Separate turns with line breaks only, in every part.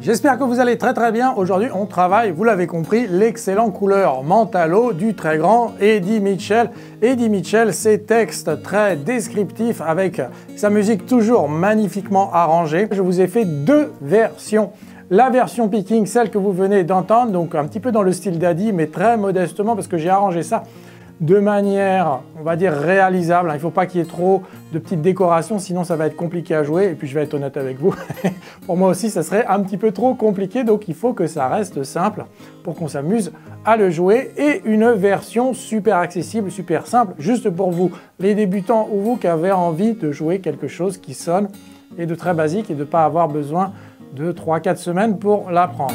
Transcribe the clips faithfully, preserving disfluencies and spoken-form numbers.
J'espère que vous allez très très bien. Aujourd'hui, on travaille, vous l'avez compris, l'excellent couleur Mentalo du très grand Eddy Mitchell. Eddy Mitchell, ses textes très descriptifs avec sa musique toujours magnifiquement arrangée. Je vous ai fait deux versions. La version picking, celle que vous venez d'entendre, donc un petit peu dans le style d'Eddy, mais très modestement parce que j'ai arrangé ça de manière, on va dire, réalisable. Il ne faut pas qu'il y ait trop de petites décorations, sinon ça va être compliqué à jouer. Et puis je vais être honnête avec vous, pour moi aussi ça serait un petit peu trop compliqué, donc il faut que ça reste simple pour qu'on s'amuse à le jouer. Et une version super accessible, super simple, juste pour vous, les débutants ou vous qui avez envie de jouer quelque chose qui sonne et de très basique et de ne pas avoir besoin de trois à quatre semaines pour l'apprendre.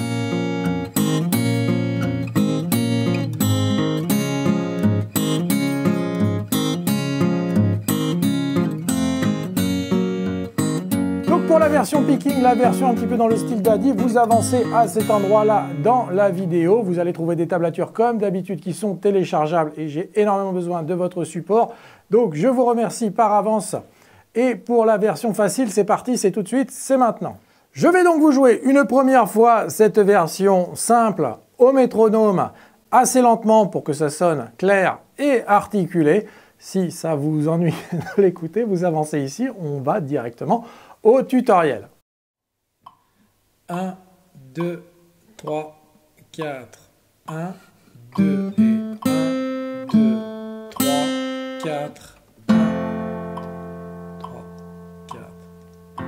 Pour la version picking, la version un petit peu dans le style d'Eddy, vous avancez à cet endroit-là dans la vidéo. Vous allez trouver des tablatures comme d'habitude qui sont téléchargeables et j'ai énormément besoin de votre support. Donc je vous remercie par avance. Et pour la version facile, c'est parti, c'est tout de suite, c'est maintenant. Je vais donc vous jouer une première fois cette version simple au métronome, assez lentement pour que ça sonne clair et articulé. Si ça vous ennuie de l'écouter, vous avancez ici, on va directement au tutoriel. un, deux, trois, quatre. un, deux et un, deux, trois, quatre. un, trois, quatre.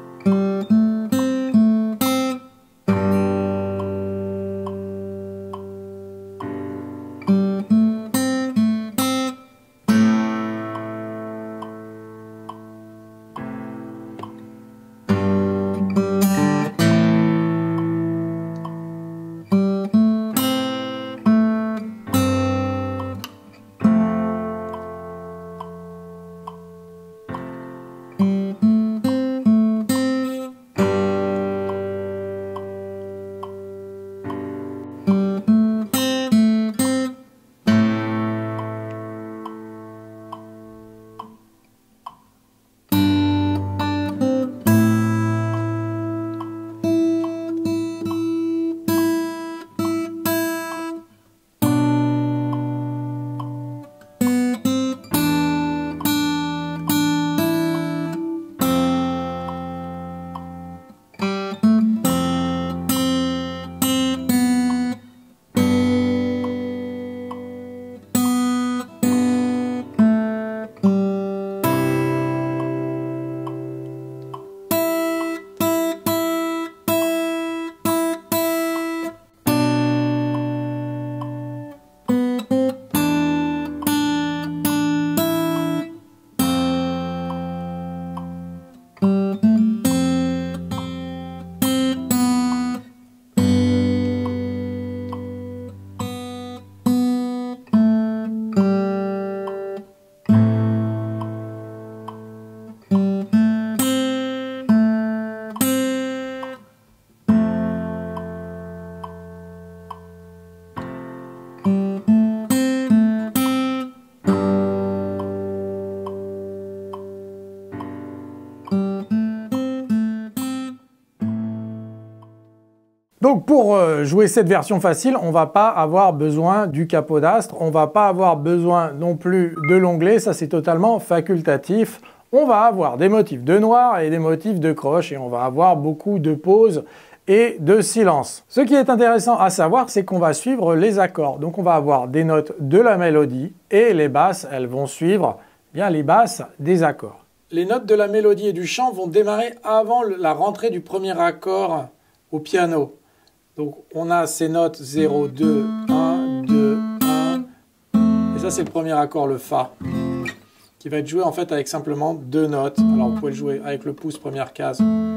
Donc pour jouer cette version facile, on ne va pas avoir besoin du capodastre, on ne va pas avoir besoin non plus de l'onglet, ça c'est totalement facultatif. On va avoir des motifs de noir et des motifs de croche et on va avoir beaucoup de pauses et de silence. Ce qui est intéressant à savoir, c'est qu'on va suivre les accords. Donc on va avoir des notes de la mélodie et les basses, elles vont suivre bien les basses des accords. Les notes de la mélodie et du chant vont démarrer avant la rentrée du premier accord au piano. Donc on a ces notes zéro, deux, un, deux, un. Et ça c'est le premier accord, le Fa, qui va être joué en fait avec simplement deux notes. Alors vous pouvez le jouer avec le pouce, première case,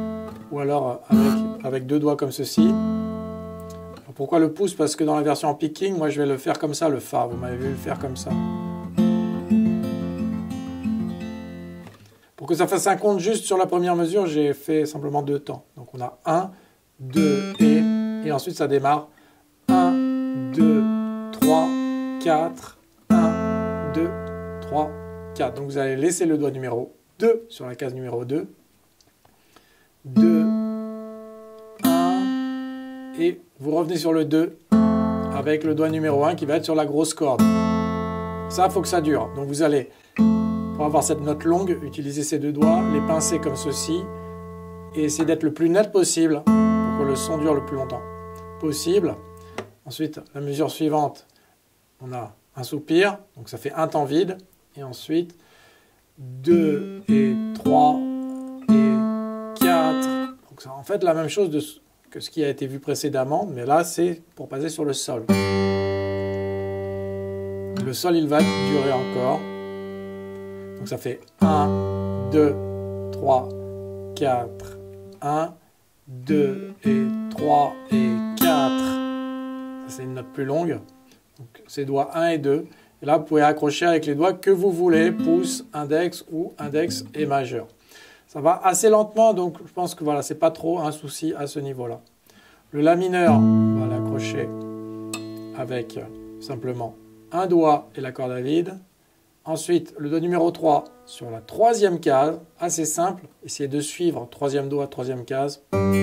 ou alors avec, avec deux doigts comme ceci. Alors pourquoi le pouce? Parce que dans la version en picking, moi je vais le faire comme ça, le Fa. Vous m'avez vu le faire comme ça. Pour que ça fasse un compte juste sur la première mesure, j'ai fait simplement deux temps. Donc on a un, deux et... Et ensuite, ça démarre un, deux, trois, quatre, un, deux, trois, quatre. Donc, vous allez laisser le doigt numéro deux sur la case numéro deux. deux, un, et vous revenez sur le deux avec le doigt numéro un qui va être sur la grosse corde. Ça, il faut que ça dure. Donc vous allez, pour avoir cette note longue, utiliser ces deux doigts, les pincer comme ceci et essayer d'être le plus net possible pour que le son dure le plus longtemps possible. Ensuite, la mesure suivante, on a un soupir, donc ça fait un temps vide. Et ensuite, deux et trois et quatre. Donc c'est en fait la même chose de ce, que ce qui a été vu précédemment, mais là c'est pour passer sur le sol. Le sol il va durer encore. Donc ça fait un, deux, trois, quatre, un, deux et trois et quatre. Ça c'est une note plus longue. Donc c'est doigts un et deux. Et là vous pouvez accrocher avec les doigts que vous voulez, pouce, index ou index et majeur. Ça va assez lentement, donc je pense que voilà, c'est pas trop un souci à ce niveau-là. Le la mineur, on va l'accrocher avec simplement un doigt et la corde à vide. Ensuite, le doigt numéro trois sur la troisième case, assez simple. Essayez de suivre, troisième doigt, troisième case.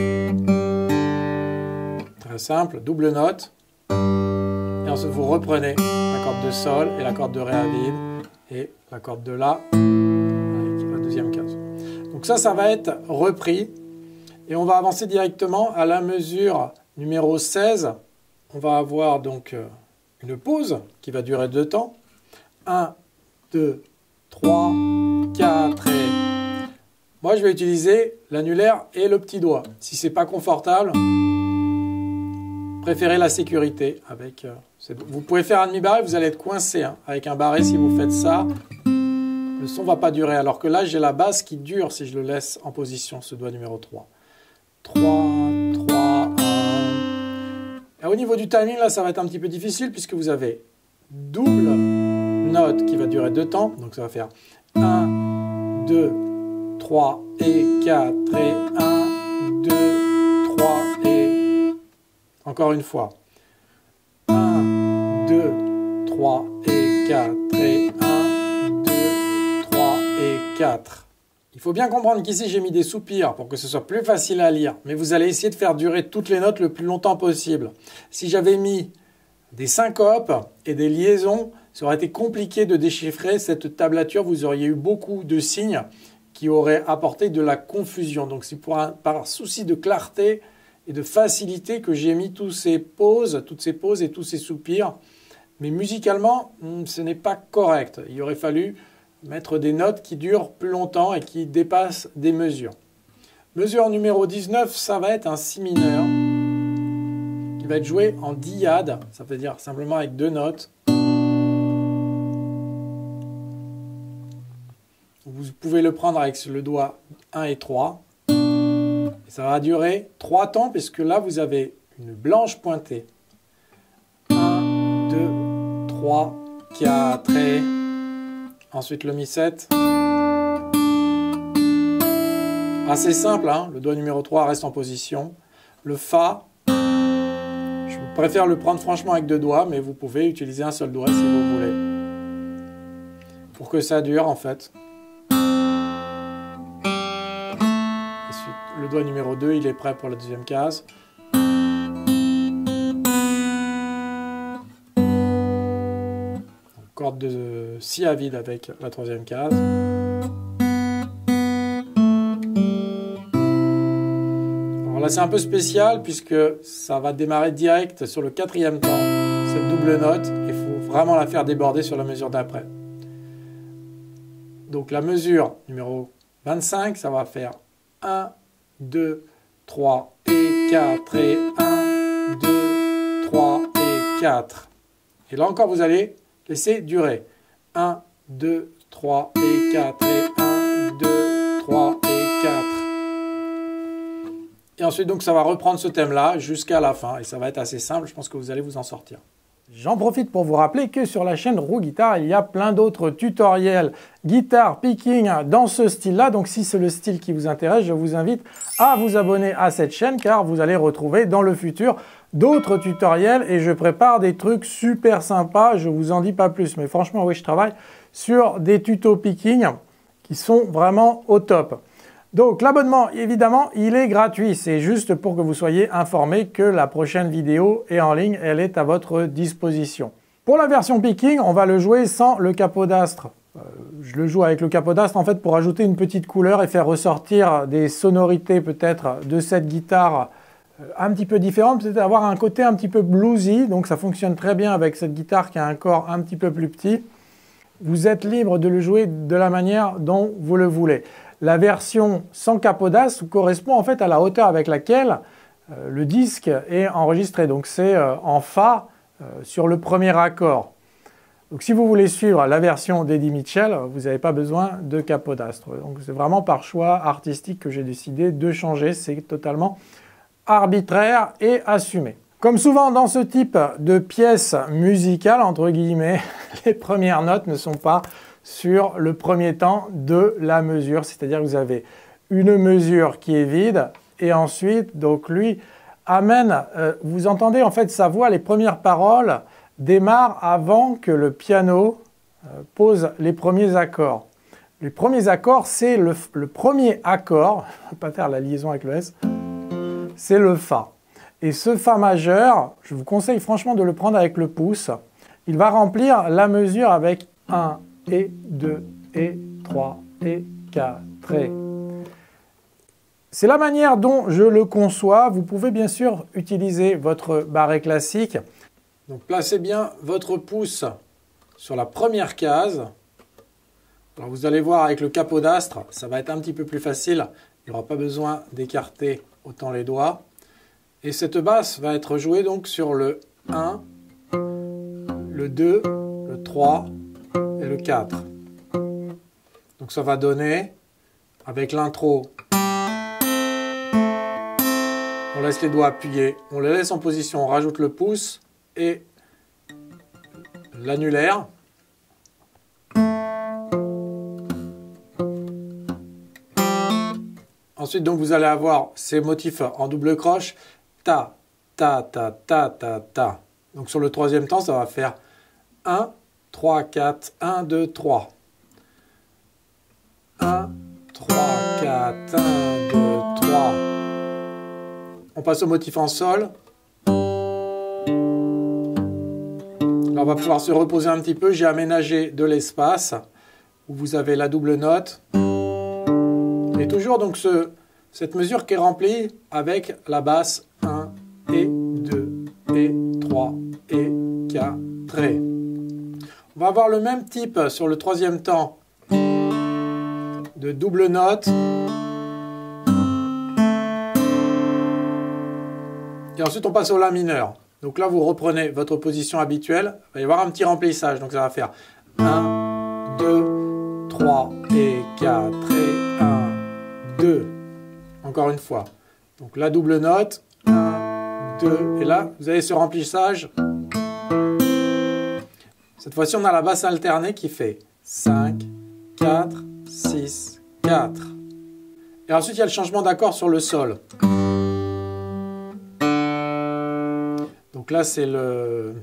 Très simple, double note. Et ensuite, vous reprenez la corde de sol et la corde de ré à vide et la corde de la avec la deuxième case. Donc ça, ça va être repris. Et on va avancer directement à la mesure numéro seize. On va avoir donc une pause qui va durer deux temps. un, deux, trois, quatre et... Moi, je vais utiliser l'annulaire et le petit doigt. Si ce n'est pas confortable, préférez la sécurité. Avec, euh, vous pouvez faire un demi-barré, vous allez être coincé. Hein. Avec un barré, si vous faites ça, le son ne va pas durer. Alors que là, j'ai la basse qui dure si je le laisse en position, ce doigt numéro trois. trois, trois, un. Et au niveau du timing, là, ça va être un petit peu difficile puisque vous avez double note qui va durer deux temps. Donc ça va faire un, deux, trois et quatre et un, deux, trois et... Encore une fois. un, deux, trois et quatre et un, deux, trois et quatre. Il faut bien comprendre qu'ici j'ai mis des soupirs pour que ce soit plus facile à lire. Mais vous allez essayer de faire durer toutes les notes le plus longtemps possible. Si j'avais mis des syncopes et des liaisons, ça aurait été compliqué de déchiffrer cette tablature. Vous auriez eu beaucoup de signes qui auraient apporté de la confusion. Donc c'est pour un, par souci de clarté et de facilité que j'ai mis tous ces pauses, toutes ces pauses et tous ces soupirs. Mais musicalement, ce n'est pas correct. Il aurait fallu mettre des notes qui durent plus longtemps et qui dépassent des mesures. Mesure numéro dix-neuf, ça va être un si mineur qui va être joué en diade, ça veut dire simplement avec deux notes. Vous pouvez le prendre avec le doigt un et trois. Et ça va durer trois temps puisque là vous avez une blanche pointée. un, deux, trois, quatre et... Ensuite le mi sept. Assez simple, hein, le doigt numéro trois reste en position. Le fa, je préfère le prendre franchement avec deux doigts, mais vous pouvez utiliser un seul doigt si vous voulez. Pour que ça dure en fait. Ensuite, le doigt numéro deux, il est prêt pour la deuxième case. Corde de si à vide avec la troisième case. Alors là c'est un peu spécial puisque ça va démarrer direct sur le quatrième temps, cette double note, il faut vraiment la faire déborder sur la mesure d'après. Donc la mesure numéro vingt-cinq, ça va faire un, deux, trois et quatre et un, deux, trois et quatre. Et là encore vous allez laissez durer. un, deux, trois et quatre et un, deux, trois et quatre. Et ensuite, donc, ça va reprendre ce thème-là jusqu'à la fin. Et ça va être assez simple. Je pense que vous allez vous en sortir. J'en profite pour vous rappeler que sur la chaîne Roux Guitare, il y a plein d'autres tutoriels guitare picking dans ce style-là. Donc si c'est le style qui vous intéresse, je vous invite à vous abonner à cette chaîne car vous allez retrouver dans le futur d'autres tutoriels et je prépare des trucs super sympas. Je vous en dis pas plus, mais franchement, oui, je travaille sur des tutos picking qui sont vraiment au top. Donc l'abonnement, évidemment, il est gratuit. C'est juste pour que vous soyez informés que la prochaine vidéo est en ligne, elle est à votre disposition. Pour la version picking, on va le jouer sans le capodastre. Euh, je le joue avec le capodastre en fait pour ajouter une petite couleur et faire ressortir des sonorités peut-être de cette guitare euh, un petit peu différentes, peut-être avoir un côté un petit peu bluesy, donc ça fonctionne très bien avec cette guitare qui a un corps un petit peu plus petit. Vous êtes libre de le jouer de la manière dont vous le voulez. La version sans capodastre correspond en fait à la hauteur avec laquelle euh, le disque est enregistré, donc c'est euh, en Fa euh, sur le premier accord. Donc si vous voulez suivre la version d'Eddie Mitchell, vous n'avez pas besoin de capodastre. Donc c'est vraiment par choix artistique que j'ai décidé de changer, c'est totalement arbitraire et assumé. Comme souvent dans ce type de pièces musicales, entre guillemets, les premières notes ne sont pas sur le premier temps de la mesure, c'est-à-dire que vous avez une mesure qui est vide et ensuite, donc lui amène, euh, vous entendez en fait sa voix, les premières paroles démarrent avant que le piano euh, pose les premiers accords. Les premiers accords, c'est le, le premier accord, je ne vais pas faire la liaison avec le S, c'est le Fa. Et ce Fa majeur, je vous conseille franchement de le prendre avec le pouce. Il va remplir la mesure avec un, et deux, et trois, et quatre, et... C'est la manière dont je le conçois. Vous pouvez bien sûr utiliser votre barré classique. Donc placez bien votre pouce sur la première case. Alors vous allez voir avec le capodastre, ça va être un petit peu plus facile. Il n'y aura pas besoin d'écarter autant les doigts. Et cette basse va être jouée donc sur le un, le deux, le trois et le quatre. Donc ça va donner, avec l'intro, on laisse les doigts appuyés, on les laisse en position, on rajoute le pouce et l'annulaire. Ensuite, donc, vous allez avoir ces motifs en double croche. Ta, ta, ta, ta, ta, ta. Donc sur le troisième temps, ça va faire un, trois, quatre, un, deux, trois. un, trois, quatre, un, deux, trois. On passe au motif en sol. Là, on va pouvoir se reposer un petit peu. J'ai aménagé de l'espace où vous avez la double note. Et toujours donc ce, cette mesure qui est remplie avec la basse un et deux et trois et quatre. Et. On va avoir le même type sur le troisième temps de double note. Et ensuite on passe au La mineur. Donc là vous reprenez votre position habituelle. Il va y avoir un petit remplissage. Donc ça va faire un, deux, trois et quatre et un, deux. Encore une fois. Donc la double note. un, deux. Et là vous avez ce remplissage. Cette fois-ci on a la basse alternée qui fait cinq, quatre, six, quatre. Et ensuite il y a le changement d'accord sur le sol. Donc là c'est le...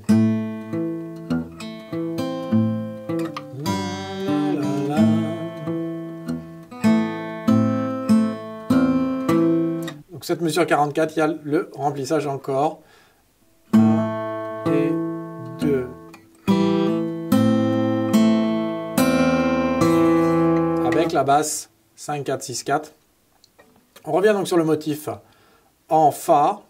Donc cette mesure quarante-quatre, il y a le remplissage encore. un et deux. Avec la basse cinq, quatre, six, quatre. On revient donc sur le motif en Fa.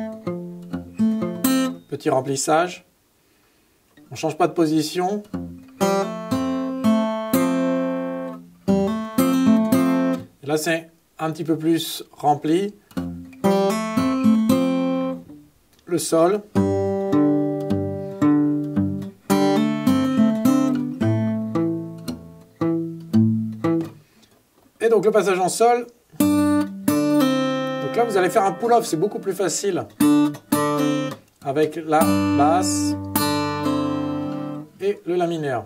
Petit remplissage. On ne change pas de position. Et là, c'est un petit peu plus rempli. Le sol. Et donc le passage en sol. Donc là, vous allez faire un pull-off, c'est beaucoup plus facile. Avec la basse et le La mineur.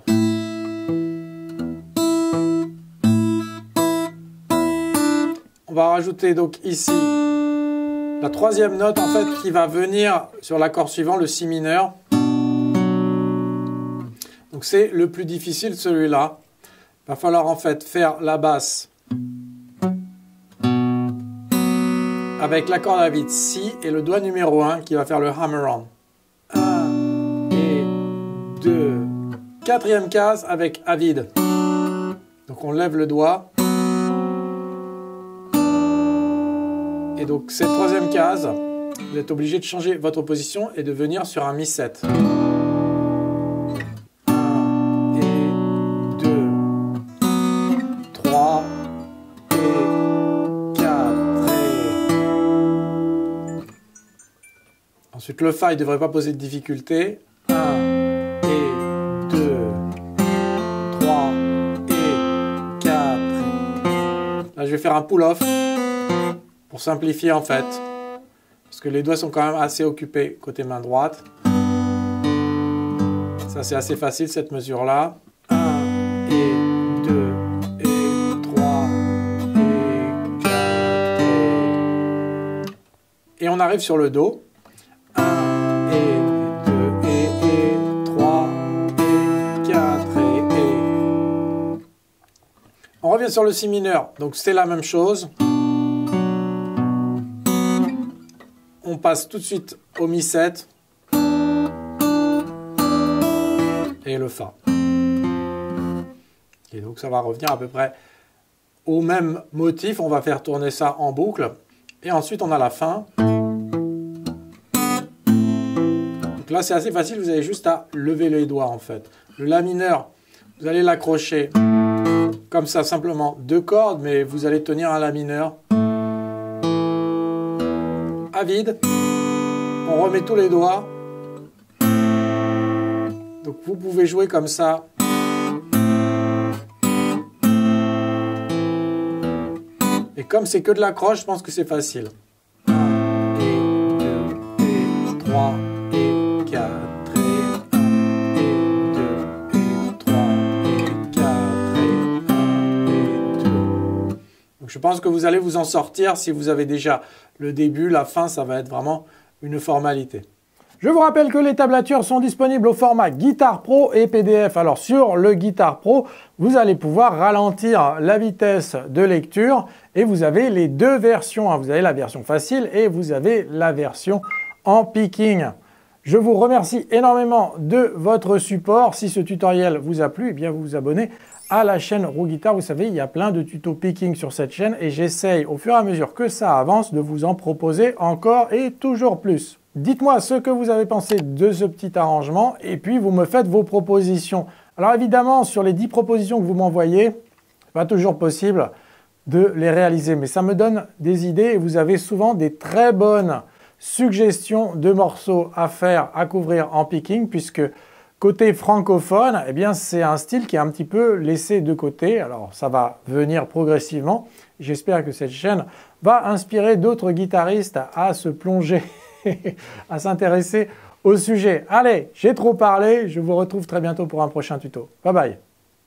On va rajouter donc ici la troisième note en fait qui va venir sur l'accord suivant, le Si mineur. Donc c'est le plus difficile celui-là. Il va falloir en fait faire la basse avec la corde à vide Si et le doigt numéro un qui va faire le hammer-on. un et deux. Quatrième case avec à vide. Donc on lève le doigt. Et donc cette troisième case, vous êtes obligé de changer votre position et de venir sur un mi sept. un et deux, trois et quatre. Et... Ensuite le Fa, il ne devrait pas poser de difficulté. un et deux, trois et quatre. Là je vais faire un pull-off. Pour simplifier en fait, parce que les doigts sont quand même assez occupés côté main droite. Ça c'est assez facile cette mesure là. un et deux et trois et quatre. Et on arrive sur le Do. un et deux et, et trois et quatre et, et. On revient sur le Si mineur, donc c'est la même chose. On passe tout de suite au mi sept et le Fa. Et donc ça va revenir à peu près au même motif. On va faire tourner ça en boucle. Et ensuite on a la fin. Donc là c'est assez facile, vous avez juste à lever les doigts en fait. Le La mineur, vous allez l'accrocher comme ça simplement. Deux cordes, mais vous allez tenir un La mineur. À vide, on remet tous les doigts, donc vous pouvez jouer comme ça, et comme c'est que de l'accroche, je pense que c'est facile. un et deux et trois et quatre et un et deux et trois et quatre et un et deux. Donc je pense que vous allez vous en sortir si vous avez déjà le début, la fin, ça va être vraiment une formalité. Je vous rappelle que les tablatures sont disponibles au format Guitar Pro et P D F. Alors sur le Guitar Pro, vous allez pouvoir ralentir la vitesse de lecture et vous avez les deux versions. Vous avez la version facile et vous avez la version en picking. Je vous remercie énormément de votre support. Si ce tutoriel vous a plu, eh bien vous vous abonnez à la chaîne Roux Guitare. Vous savez, il y a plein de tutos picking sur cette chaîne et j'essaye au fur et à mesure que ça avance de vous en proposer encore et toujours plus. Dites-moi ce que vous avez pensé de ce petit arrangement et puis vous me faites vos propositions. Alors évidemment, sur les dix propositions que vous m'envoyez, c'est pas toujours possible de les réaliser, mais ça me donne des idées et vous avez souvent des très bonnes suggestions de morceaux à faire, à couvrir en picking, puisque côté francophone, eh bien c'est un style qui est un petit peu laissé de côté. Alors ça va venir progressivement. J'espère que cette chaîne va inspirer d'autres guitaristes à se plonger, à s'intéresser au sujet. Allez, j'ai trop parlé. Je vous retrouve très bientôt pour un prochain tuto. Bye bye.